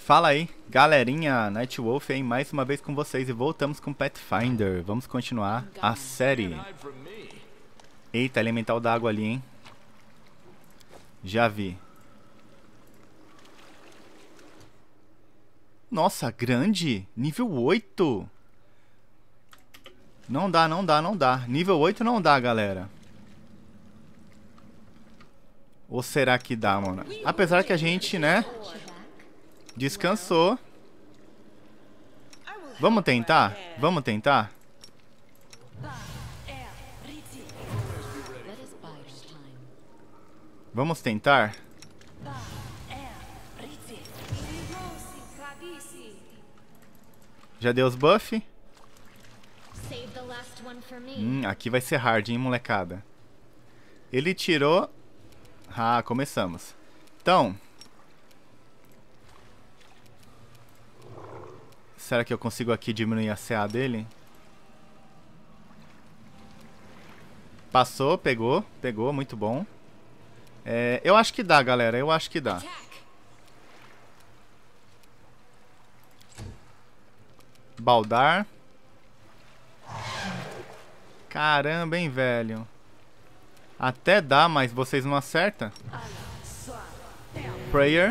Fala aí, galerinha, Nightwolf aí mais uma vez com vocês e voltamos com Pathfinder. Vamos continuar a série. Eita, elemental da água ali, hein? Já vi. Nossa, grande! Nível 8! Não dá, não dá, não dá. Nível 8 não dá, galera. Ou será que dá, mano? Apesar que a gente, né, descansou. Vamos tentar? Vamos tentar? Vamos tentar? Já deu os buff? Aqui vai ser hard, hein, molecada? Ele tirou... Ah, começamos. Então... Será que eu consigo aqui diminuir a CA dele? Passou, pegou, muito bom. Eu acho que dá, galera, eu acho que dá. Baldar. Caramba, hein, velho. Até dá, mas vocês não acertam. Prayer.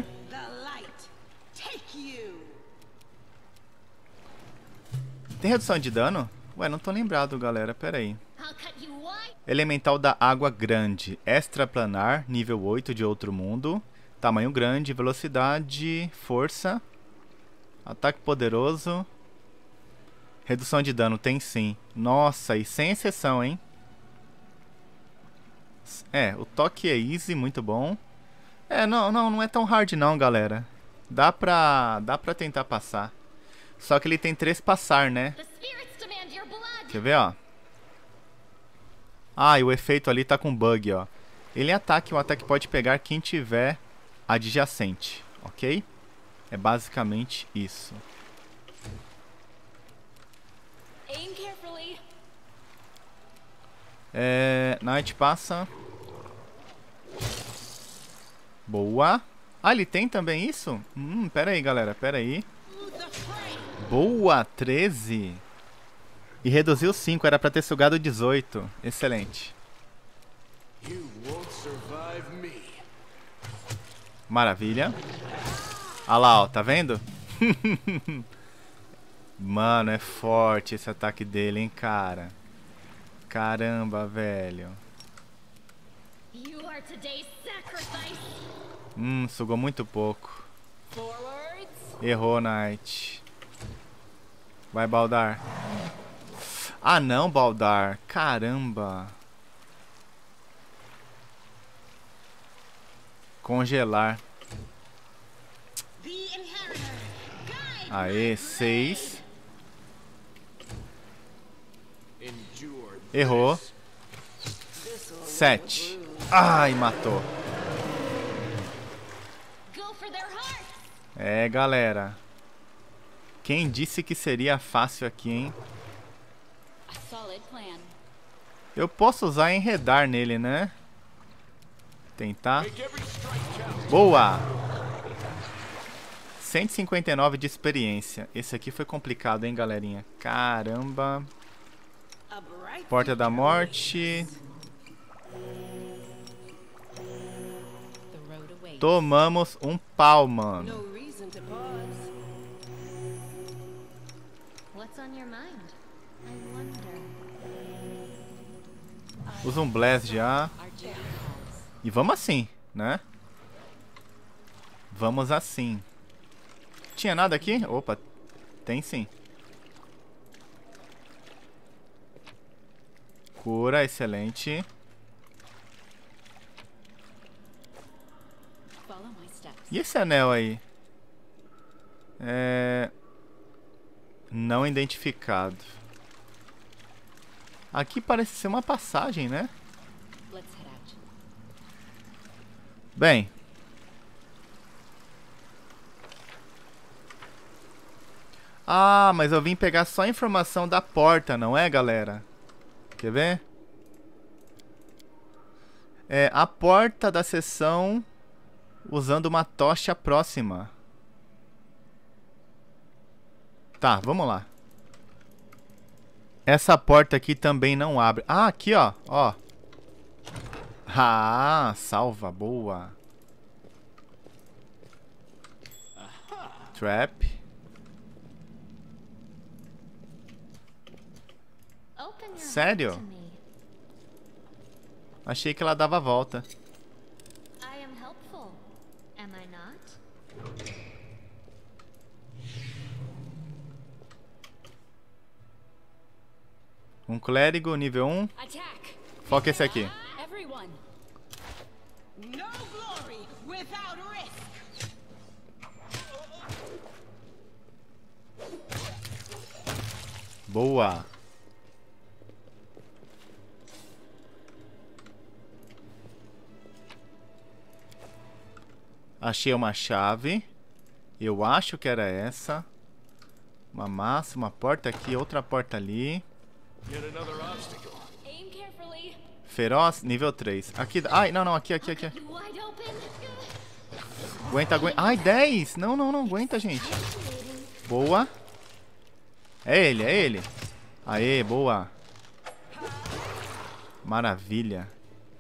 Tem redução de dano? Ué, não tô lembrado, galera. Pera aí. Elemental da água grande. Extraplanar, nível 8 de outro mundo. Tamanho grande, velocidade, força. Ataque poderoso. Redução de dano, tem sim. Nossa, e sem exceção, hein? O toque é easy, muito bom. Não é tão hard não, galera. Dá pra tentar passar. Só que ele tem 3 passar, né? Quer ver, ó? Ah, e o efeito ali tá com bug, ó. Ele ataque, o ataque pode pegar quem tiver adjacente, ok? É basicamente isso. Night passa. Boa. Ah, ele tem também isso? Pera aí, galera, pera aí. Boa, 13. E reduziu 5, era pra ter sugado 18. Excelente. Maravilha. Ah lá, ó, tá vendo? Mano, é forte esse ataque dele, hein, cara. Caramba, velho. Sugou muito pouco. Errou, Knight. Vai, Baldar. Ah, não, Baldar. Caramba. Congelar. Aê, 6. Errou. 7. Ai, matou. Galera. Quem disse que seria fácil aqui, hein? Eu posso usar enredar nele, né? Tentar. Boa! 159 de experiência. Esse aqui foi complicado, hein, galerinha? Caramba. Porta da Morte. Tomamos um pau, mano. Usa um Blast já. E vamos assim, né? Vamos assim. Tinha nada aqui? Opa, tem sim. Cura, excelente. E esse anel aí? Não identificado. Aqui parece ser uma passagem, né? Bem. Ah, mas eu vim pegar só a informação da porta, não é, galera? Quer ver? A porta da seção usando uma tocha próxima. Tá, vamos lá. Essa porta aqui também não abre. Ah, aqui, ó. Ó. Ah, salva. Boa. Trap. Sério? Achei que ela dava a volta. Um clérigo, nível 1. Foca esse aqui. Boa. Achei uma chave. Eu acho que era essa. Uma massa, uma porta aqui, outra porta ali. Feroz, nível 3. Aqui, ai, não, aqui. Aguenta. Ai, 10. Não, aguenta, gente. Boa. É ele. Aê, boa. Maravilha.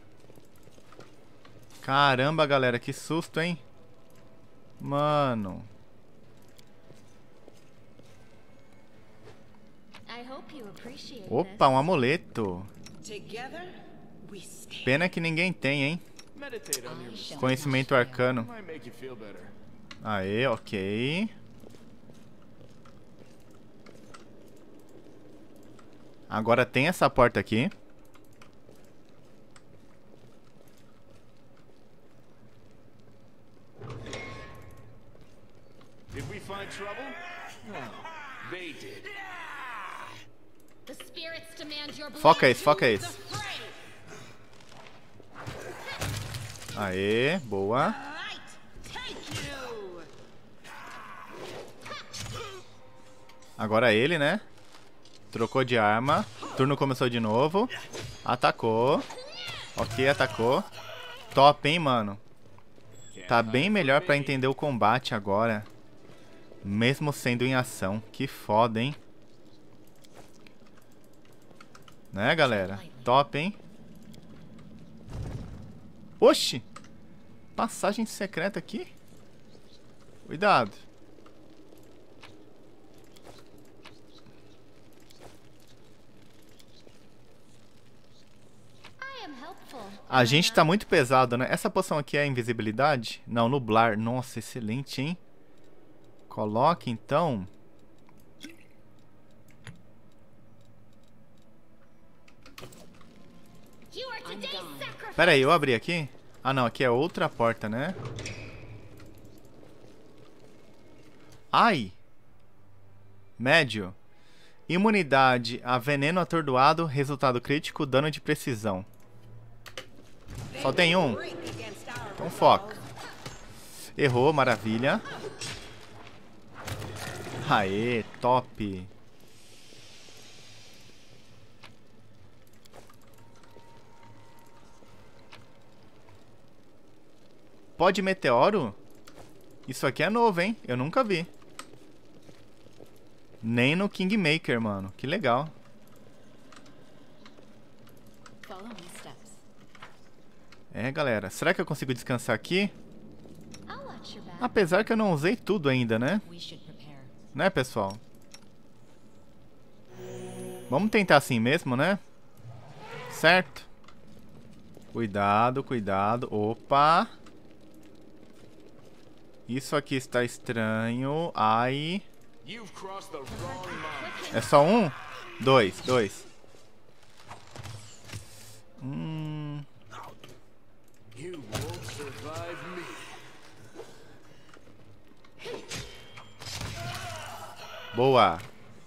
Caramba, galera, que susto, hein? Mano. Opa, um amuleto. Pena que ninguém tem, hein? Conhecimento arcano. Aê, ok. Agora tem essa porta aqui. Foca isso. Aê, boa. Agora ele, né? Trocou de arma. Turno começou de novo. Atacou. Ok, atacou. Top, hein, mano? Tá bem melhor pra entender o combate agora. Mesmo sendo em ação. Que foda, hein? Né, galera? Top, hein? Oxi! Passagem secreta aqui? Cuidado. A gente tá muito pesado, né? Essa poção aqui é invisibilidade? Não, nublar. Nossa, excelente, hein? Coloque, então. Pera aí, eu abri aqui? Ah, não, aqui é outra porta, né? Ai! Médio. Imunidade a veneno atordoado, resultado crítico, dano de precisão. Só tem um? Então foca. Errou, maravilha. Aê, top. Pó de meteoro? Isso aqui é novo, hein? Eu nunca vi. Nem no Kingmaker, mano. Que legal. É, galera. Será que eu consigo descansar aqui? Apesar que eu não usei tudo ainda, né? Né, pessoal? Vamos tentar assim mesmo, né? Certo? Cuidado, cuidado. Opa! Isso aqui está estranho. Ai. É só um? Dois. Boa.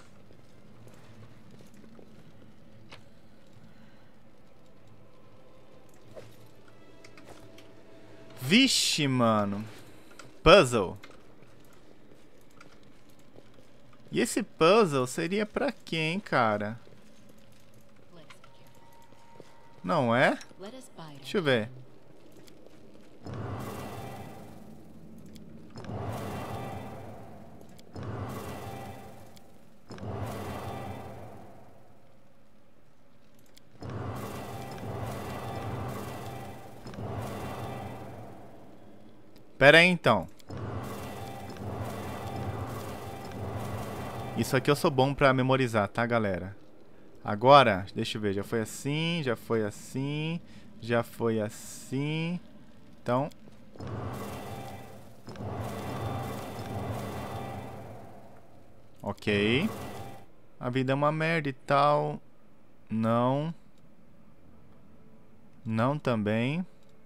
Vixe, mano. Puzzle. E esse puzzle seria pra quem, cara? Não é? Deixa eu ver. Pera aí, então. Isso aqui eu sou bom pra memorizar, tá, galera? Agora, deixa eu ver. Já foi assim, já foi assim, já foi assim. Então... Ok. A vida é uma merda e tal. Não. Não também.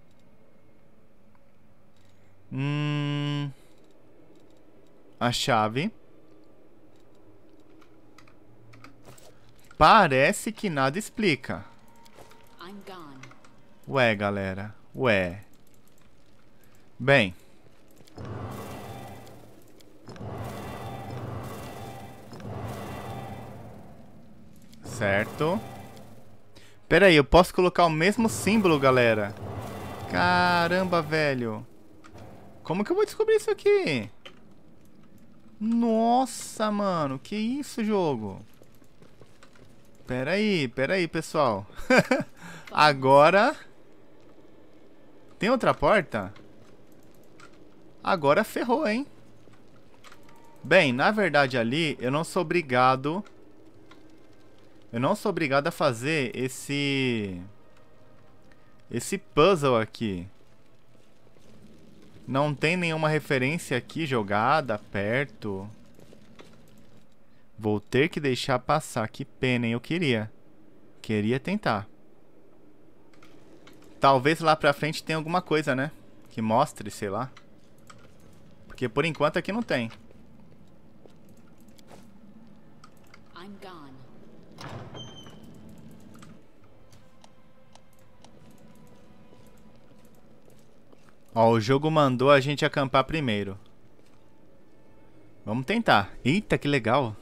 A chave. Parece que nada explica. Ué, galera. Ué. Bem. Certo. Pera aí, eu posso colocar o mesmo símbolo, galera? Caramba, velho. Como que eu vou descobrir isso aqui? Nossa, mano. Que isso, jogo? Pera aí, pessoal. Agora... Tem outra porta? Agora ferrou, hein? Bem, na verdade ali, eu não sou obrigado... Eu não sou obrigado a fazer esse puzzle aqui. Não tem nenhuma referência aqui jogada perto. Vou ter que deixar passar. Que pena, hein? Eu queria tentar. Talvez lá pra frente tenha alguma coisa, né? Que mostre, sei lá. Porque por enquanto aqui não tem. Ó, o jogo mandou a gente acampar primeiro. Vamos tentar. Eita, que legal.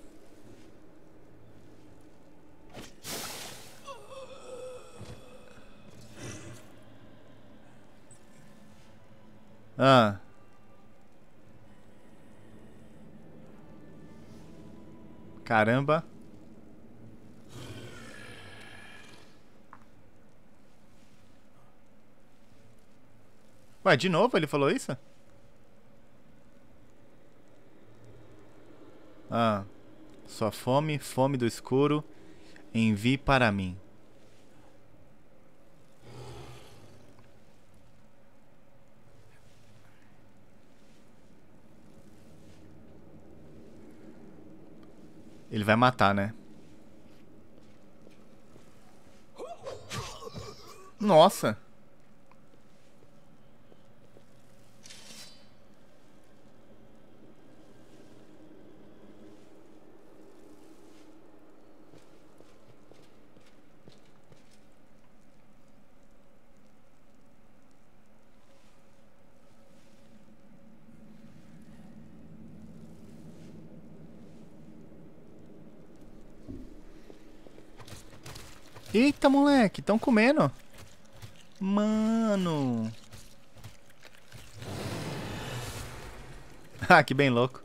Ah. Caramba. Ué, de novo ele falou isso? Ah. Sua fome, fome do escuro, envie para mim. Ele vai matar, né? Nossa. Eita, moleque, estão comendo. Mano. Ah, que bem louco.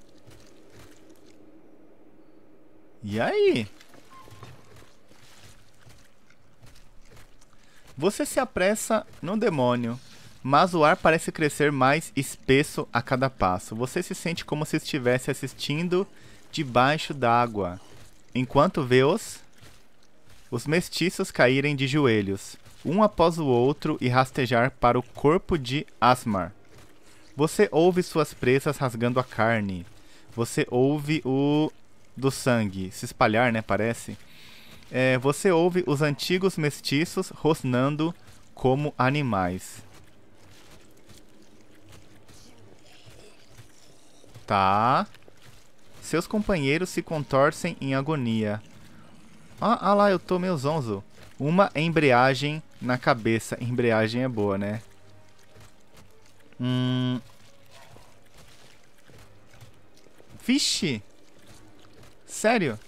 E aí? Você se apressa no demônio, mas o ar parece crescer mais espesso a cada passo. Você se sente como se estivesse assistindo debaixo d'água, enquanto vê os mestiços caírem de joelhos, um após o outro, e rastejar para o corpo de Asmar. Você ouve suas presas rasgando a carne. Você ouve o do sangue se espalhar, né, parece. Você ouve os antigos mestiços rosnando como animais. Tá. Seus companheiros se contorcem em agonia. Ah lá, eu tô meio zonzo. Uma embreagem na cabeça. Embreagem é boa, né? Vixe! Sério?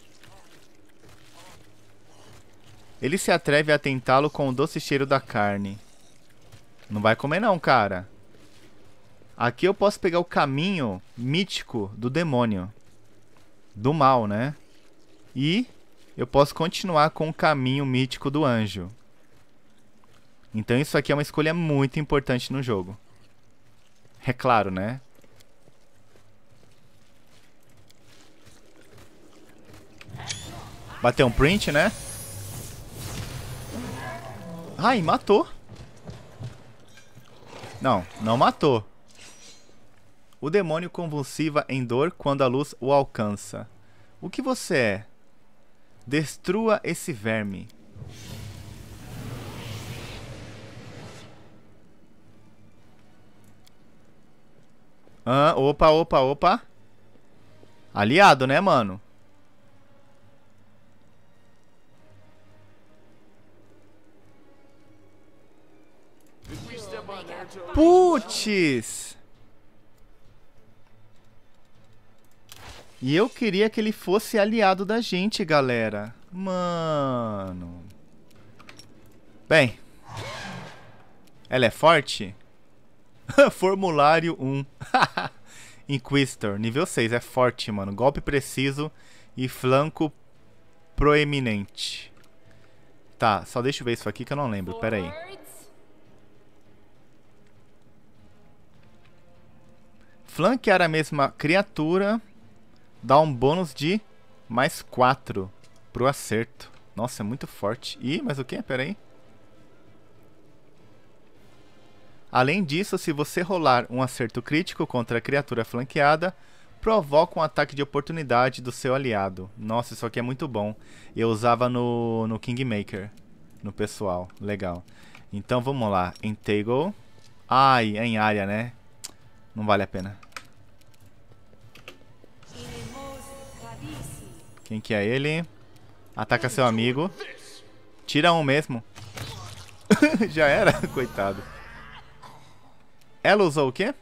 Ele se atreve a tentá-lo com o doce cheiro da carne. Não vai comer não, cara. Aqui eu posso pegar o caminho mítico do demônio. Do mal, né? E eu posso continuar com o caminho mítico do anjo. Então isso aqui é uma escolha muito importante no jogo. É claro, né? Bateu um print, né? Ai, matou. Não, não matou. O demônio convulsiva em dor quando a luz o alcança. O que você é? Destrua esse verme. Ah, opa, opa, opa. Aliado, né, mano? Putz! E eu queria que ele fosse aliado da gente, galera. Mano. Bem. Ela é forte? Formulário 1. Inquisitor, nível 6. É forte, mano. Golpe preciso e flanco proeminente. Tá, só deixa eu ver isso aqui que eu não lembro. Pera aí. Flanquear a mesma criatura dá um bônus de mais 4 pro acerto. Nossa, é muito forte. Ih, mas o que? Pera aí. Além disso, se você rolar um acerto crítico contra a criatura flanqueada, provoca um ataque de oportunidade do seu aliado. Nossa, isso aqui é muito bom. Eu usava no Kingmaker, no pessoal. Legal. Então vamos lá. Entangle. Ai, é em área, né? Não vale a pena. Quem que é ele? Ataca seu amigo. Tira um mesmo. Já era? Coitado. Ela usou o quê?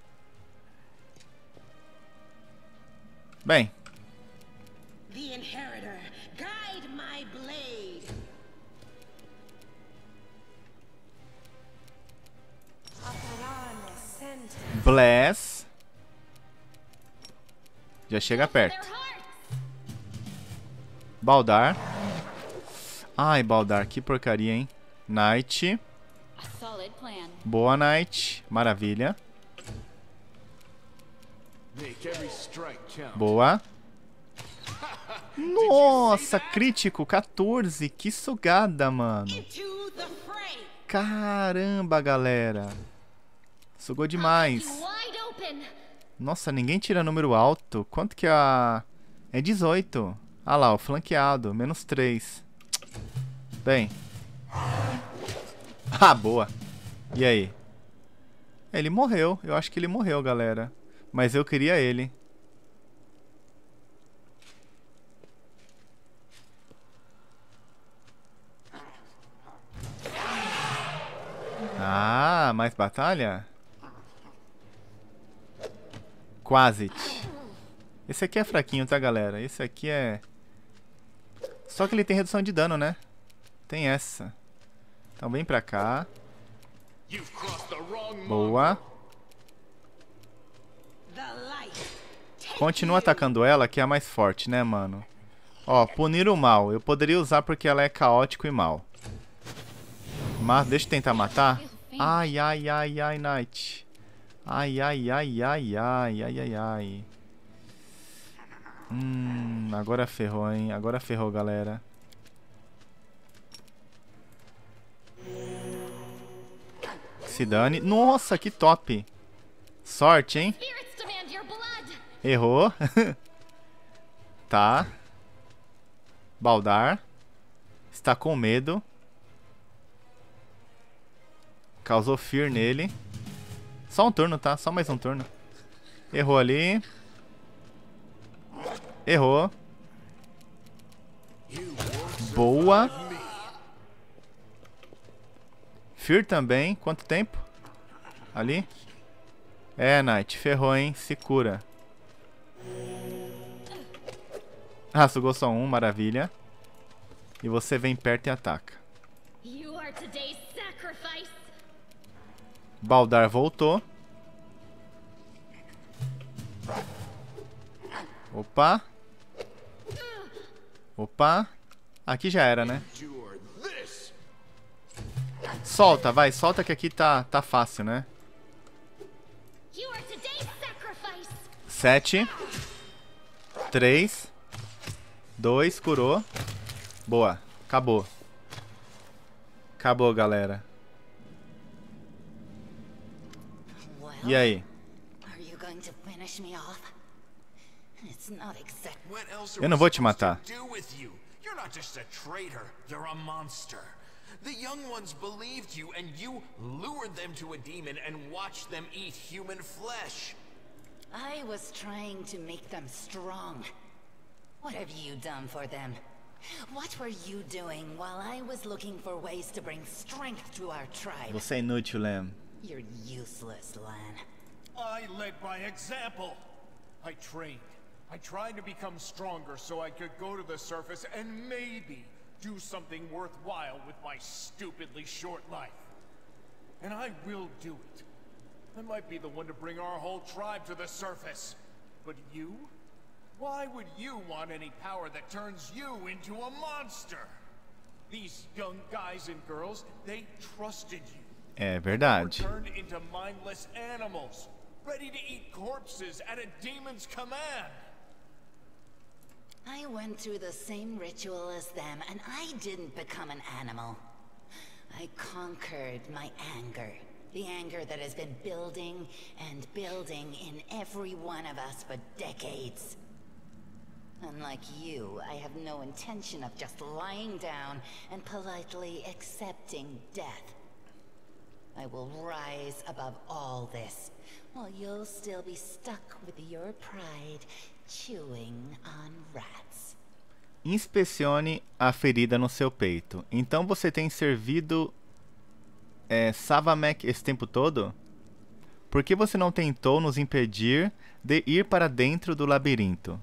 Bem. Bless. Já chega perto. Baldar. Ai, Baldar, que porcaria, hein? Knight. Boa, Knight. Maravilha. Boa. Nossa, crítico, 14. Que sugada, mano. Caramba, galera. Sugou demais. Nossa, ninguém tira número alto. Quanto que a... É 18. Ah lá, o flanqueado. Menos 3. Bem. Ah, boa. E aí? Ele morreu. Eu acho que ele morreu, galera. Mas eu queria ele. Ah, mais batalha? Quase. Esse aqui é fraquinho, tá, galera? Esse aqui é... Só que ele tem redução de dano, né? Tem essa. Então vem pra cá. Boa. Continua atacando ela, que é a mais forte, né, mano? Ó, punir o mal. Eu poderia usar porque ela é caótico e mal. Mas deixa eu tentar matar. Ai, ai, ai, ai, Knight. Ai, ai, ai, ai, ai, ai, ai, ai. Agora ferrou, hein? Agora ferrou, galera. Se dane. Nossa, que top. Sorte, hein? Errou. Tá. Baldar. Está com medo. Causou fear nele. Só um turno, tá? Só mais um turno. Errou ali. Errou. Boa. Fear também. Quanto tempo? Ali. É, Knight. Ferrou, hein? Se cura. Ah, sugou só um. Maravilha. E você vem perto e ataca. Baldar voltou. Opa. Opa. Aqui já era, né? Solta, vai. Solta que aqui tá fácil, né? 7. 3. 2, curou. Boa, acabou. Acabou, galera. E aí? Eu não vou te matar. You're not just a traitor, you're a monster. The young ones believed you and you lured them to a demon and watched them eat human flesh. I was trying to make them strong. What have you done for them? What were you doing while I was looking for ways to bring strength to our tribe? Você é inútil, Lamb. You're useless, Lan. I led by example. I trained. I tried to become stronger so I could go to the surface and maybe do something worthwhile with my stupidly short life. And I will do it. I might be the one to bring our whole tribe to the surface. But you? Why would you want any power that turns you into a monster? These young guys and girls, they trusted you. É verdade. Turned into mindless animals, ready to eat corpses at a demon's command. I went through the same ritual as them, and I didn't become an animal. I conquered my anger. The anger that has been building and building in every one of us for decades. Unlike you, I have no intention of just lying down and politely accepting death. I will rise above all this, while you'll still be stuck with your pride, chewing on rats. Inspecione a ferida no seu peito. Então você tem servido Savamek esse tempo todo? Por que você não tentou nos impedir de ir para dentro do labirinto?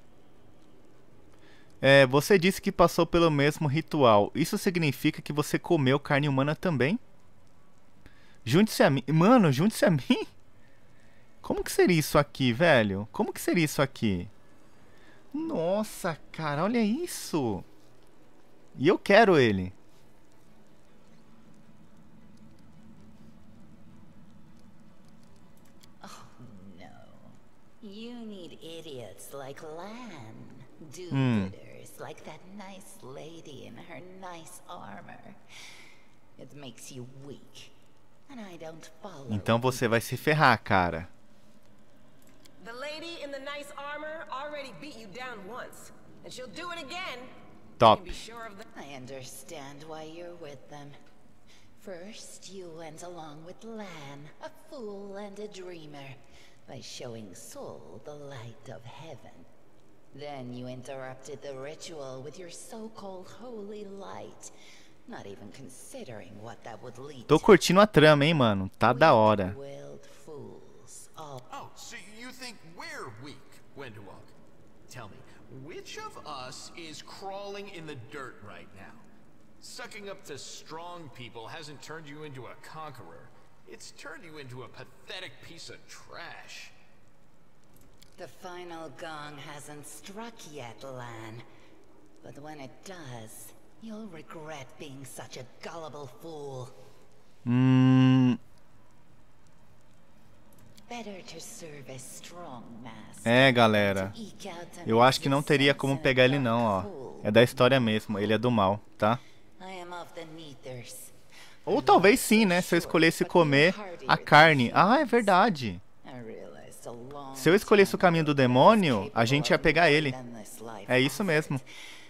Você disse que passou pelo mesmo ritual. Isso significa que você comeu carne humana também? Junte-se a mim. Mano, junte-se a mim? Como que seria isso aqui, velho? Como que seria isso aqui? Nossa, cara, olha isso. E eu quero ele. Oh, no. You need idiots like Lan. Do-gooders like that nice lady in her nice armor. It makes you weak. And I don't follow. Então você vai se ferrar, cara. The lady in the nice armor already beat you down once, and she'll do it again. Top. I understand why you're with them. First, you went along with Lan, a fool and a dreamer, by showing Sol the light of heaven. Then you interrupted the ritual with your so-called holy light, not even considering what that would lead to. Tô curtindo a trama, hein, mano. Tá da hora. Oh, so you think we're weak, Wendewalk? Tell me, which of us is crawling in the dirt right now? Sucking up to strong people hasn't turned you into a conqueror. It's turned you into a pathetic piece of trash. The final gong hasn't struck yet, Lan. But when it does, you'll regret being such a gullible fool. Better to serve a strong master. Galera. Eu acho que não teria como pegar ele não, ó. É da história mesmo, ele é do mal, tá? Ou talvez sim, né? Se eu escolhesse comer a carne. Ah, é verdade. Se eu escolhesse o caminho do demônio, a gente ia pegar ele. É isso mesmo.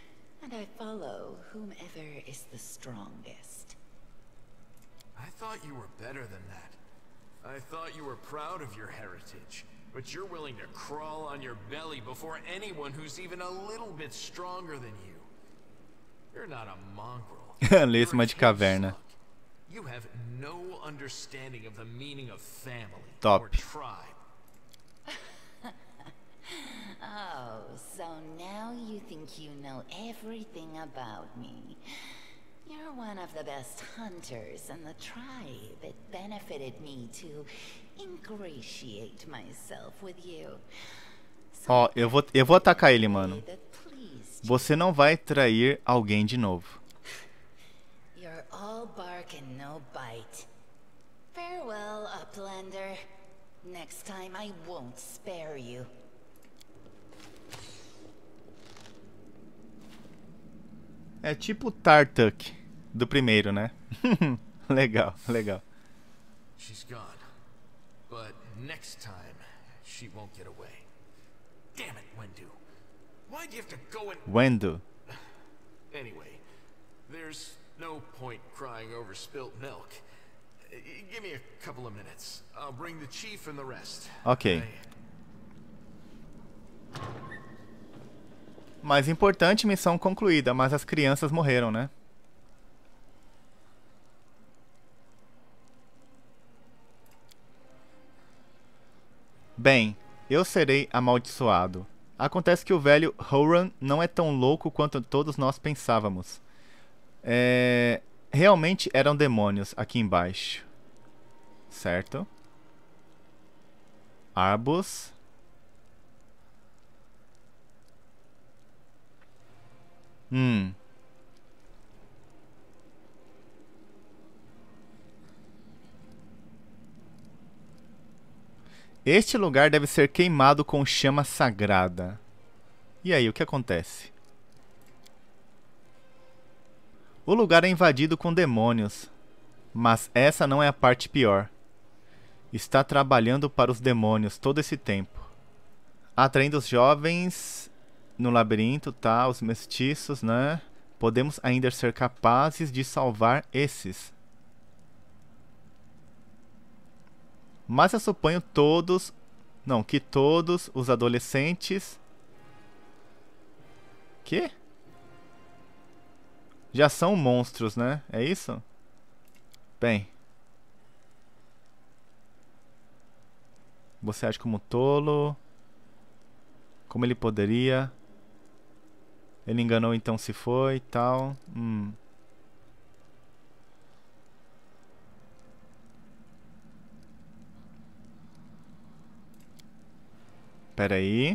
I thought you were better than that. I thought you were proud of your heritage, but you're willing to crawl on your belly before anyone who's even a little bit stronger than you. You're not a mongrel. Lesma de caverna. You have no understanding of the meaning of family Top. Or tribe. Oh, so now you think you know everything about me. You're one of the best hunters in the tribe. It benefited me to ingratiate myself with you. Ó, eu vou atacar ele, mano. Você não vai trair alguém de novo. You're all bark and no bite. Farewell, Uplander. Next time I won't spare you. É tipo o Tartuk do primeiro, né? Legal, legal. She's gone. But next time, she won't get away. Damn it, Wendu. Why'd you have to go and... Wendu. Anyway, there's no point crying over spilt milk. Give me a couple of minutes. I'll bring the chief and the rest. Ok. Mais importante, missão concluída, mas as crianças morreram, né? Bem, eu serei amaldiçoado. Acontece que o velho Horan não é tão louco quanto todos nós pensávamos. Realmente eram demônios aqui embaixo. Certo? Arbus. Este lugar deve ser queimado com chama sagrada. E aí, o que acontece? O lugar é invadido com demônios. Mas essa não é a parte pior. Está trabalhando para os demônios todo esse tempo. Atraindo os jovens no labirinto, tá? Os mestiços, né? Podemos ainda ser capazes de salvar esses. Mas eu suponho que todos os adolescentes... Que? Já são monstros, né? É isso? Bem. Você age como tolo. Como ele poderia? Ele enganou, então se foi e tal. Pera aí.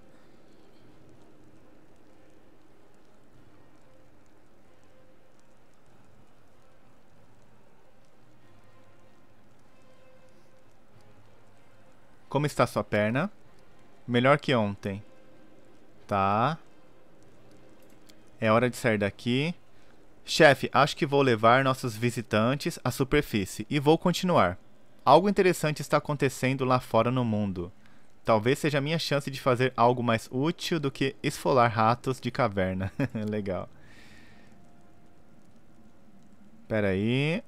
Como está sua perna? Melhor que ontem. Tá. É hora de sair daqui. Chefe, acho que vou levar nossos visitantes à superfície e vou continuar. Algo interessante está acontecendo lá fora no mundo. Talvez seja a minha chance de fazer algo mais útil do que esfolar ratos de caverna. Legal. Pera aí.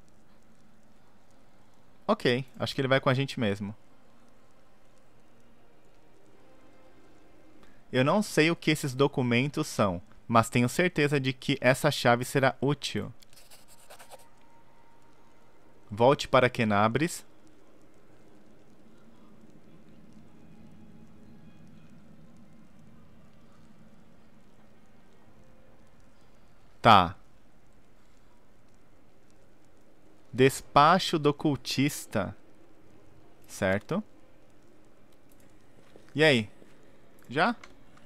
Ok, acho que ele vai com a gente mesmo. Eu não sei o que esses documentos são, mas tenho certeza de que essa chave será útil. Volte para Kenabres. Tá. Despacho do cultista. Certo? E aí? Já?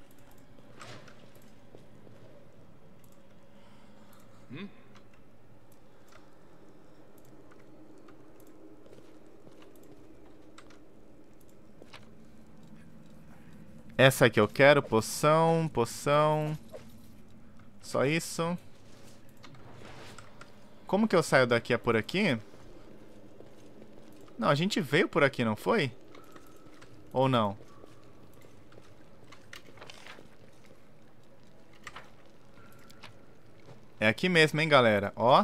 Essa aqui eu quero. Poção, poção. Só isso. Como que eu saio daqui? É por aqui? Não, a gente veio por aqui, não foi? Ou não? É aqui mesmo, hein, galera? Ó.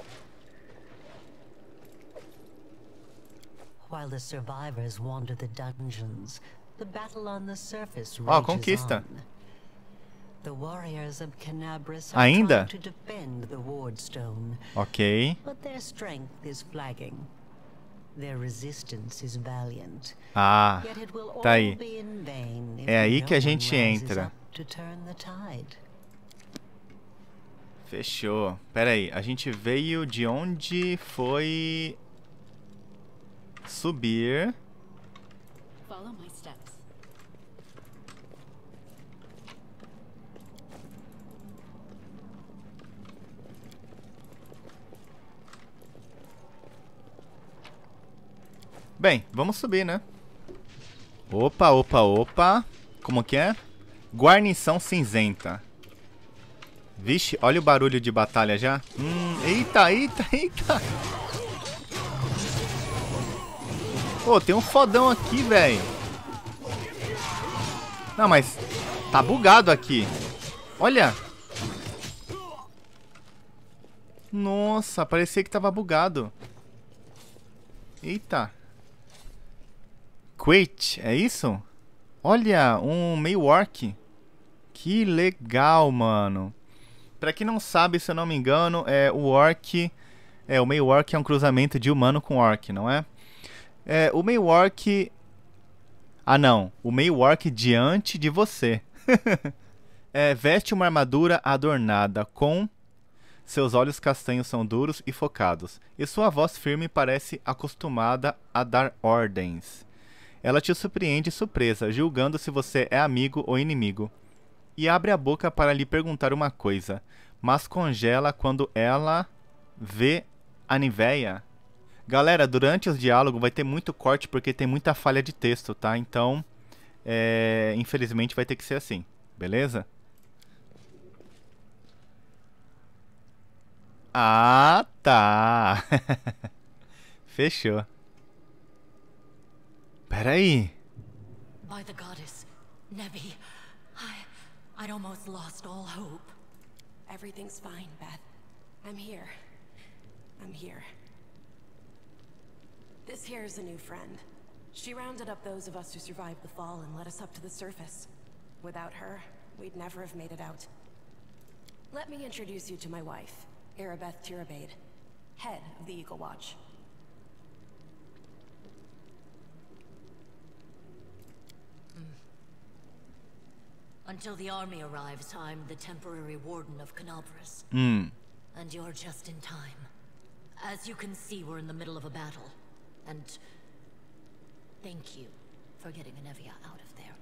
While the survivors wander the dungeons, the battle on the surface Ó, rages conquista. on. The warriors of Kenabres are Ainda? trying to defend the wardstone, Ok. but their strength is flagging. Their resistance is valiant. Ah, Yet it will tá all aí. be in vain if É aí no que a one gente rises entra. up to turn the tide. Fechou. Pera aí, a gente veio de onde foi subir. Follow my steps. Bem, vamos subir, né? Opa, opa, opa. Como que é? Guarnição cinzenta. Vixe, olha o barulho de batalha já. Eita, eita, eita. Pô, tem um fodão aqui, velho. Não, mas tá bugado aqui. Olha. Nossa, parecia que tava bugado. Eita. Quait, é isso? Olha, um meio orc. Que legal, mano. Pra quem não sabe, se eu não me engano, o orc... o meio orc é um cruzamento de humano com orc, não é? O meio orc... Ah, não. O meio orc diante de você. Veste uma armadura adornada com... Seus olhos castanhos são duros e focados, e sua voz firme parece acostumada a dar ordens. Ela te surpreende surpresa, julgando se você é amigo ou inimigo. E abre a boca para lhe perguntar uma coisa, mas congela quando ela vê a Niveia. Galera, durante os diálogos vai ter muito corte porque tem muita falha de texto, tá? Então, infelizmente vai ter que ser assim, beleza? Ah, tá. Fechou. Peraí. By the goddess, Nebi, I'd almost lost all hope. Everything's fine, Beth. I'm here. I'm here. This here's a new friend. She rounded up those of us who survived the fall and led us up to the surface. Without her, we'd never have made it out. Let me introduce you to my wife, Erebeth Tirabade, head of the Eagle Watch. Until the army arrives, I'm the temporary warden of Canabras. And you're just in time. As you can see, we're in the middle of a battle. And thank you for getting Anevia out of there.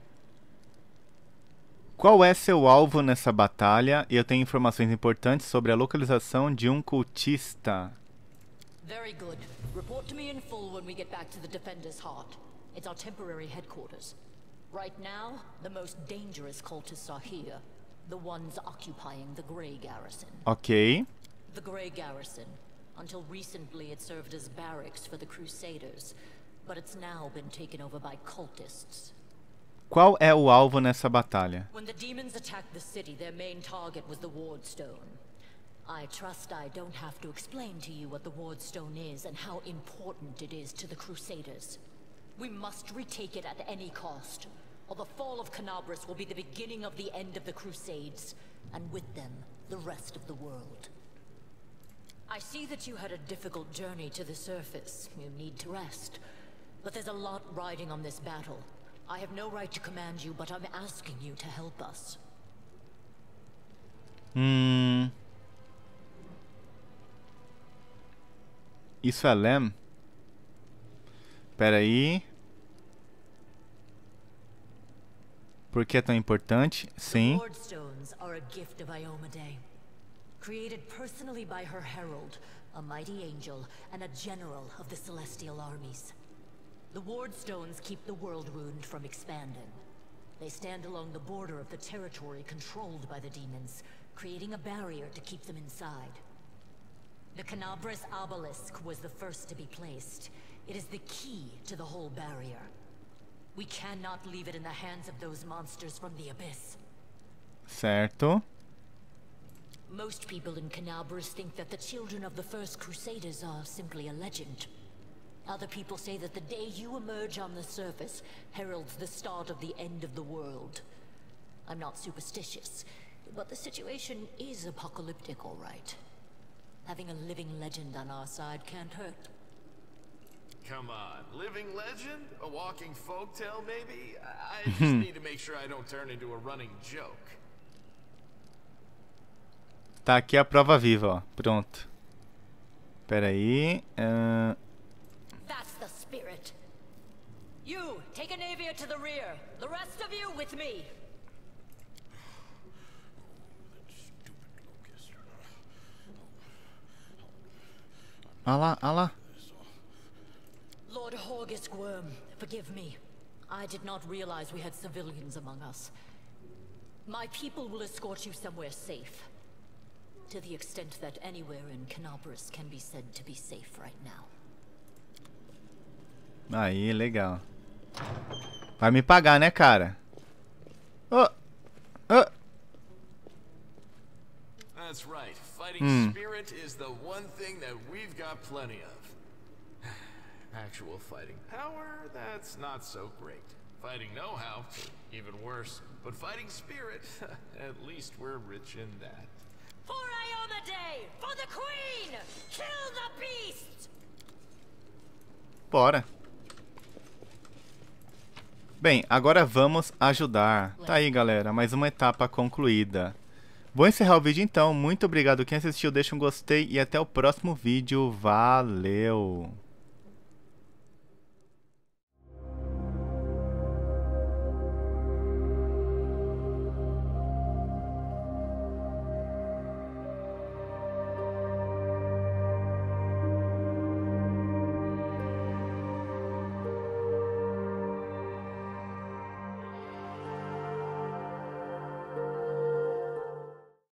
Qual é seu alvo nessa batalha? E eu tenho informações importantes sobre a localização de um cultista. Very good. Report to me in full when we get back to the Defender's Heart. It's our temporary headquarters. Right now, the most dangerous cultists are here. The ones occupying the Grey Garrison. Ok. The Grey Garrison. Until recently, it served as barracks for the Crusaders. But it's now been taken over by cultists. Qual é o alvo nessa batalha? When the demons attacked the city, their main target was the Wardstone. I trust I don't have to explain to you what the Wardstone is and how important it is to the Crusaders. We must retake it at any cost, or the fall of Canabras will be the beginning of the end of the Crusades, and with them, the rest of the world. I see that you had a difficult journey to the surface. You need to rest. But there's a lot riding on this battle. I have no right to command you, but I'm asking you to help us. Isso é Lem? Pera aí. Por que é tão importante? Sim. The Wardstones are a gift of Iomedae. Created personally by her herald, a mighty angel, and a general of the celestial armies. The Wardstones keep the World Wound from expanding. They stand along the border of the territory controlled by the demons, creating a barrier to keep them inside. The Canabras Obelisk was the first to be placed. It is the key to the whole barrier. We cannot leave it in the hands of those monsters from the abyss. Certo. Most people in Canabras think that the children of the First Crusaders are simply a legend. Other people say that the day you emerge on the surface heralds the start of the end of the world. I'm not superstitious, but the situation is apocalyptic, all right. Having a living legend on our side can't hurt. Come on, living legend? A walking folktale, maybe? I just need to make sure I don't turn into a running joke. Tá aqui a prova viva, ó. Pronto. Pera aí. That's the spirit. You, take Anevia to the rear. The rest of you with me. Ah lá, ah lá. Lord Horgisk Worm, forgive me. I did not realize we had civilians among us. My people will escort you somewhere safe. To the extent that anywhere in Canopus can be said to be safe right now. Aí, legal. Vai me pagar, né, cara? Oh. Oh. That's right. Fighting spirit is the one thing that we've got plenty of. Actual fighting power, that's not so great. Fighting know-how, even worse. But fighting spirit, at least we're rich in that. For Iomedae! For the Queen! Kill the beast! Bora. Bem, agora vamos ajudar. Tá aí, galera, mais uma etapa concluída. Vou encerrar o vídeo então. Muito obrigado quem assistiu, deixa um gostei e até o próximo vídeo. Valeu!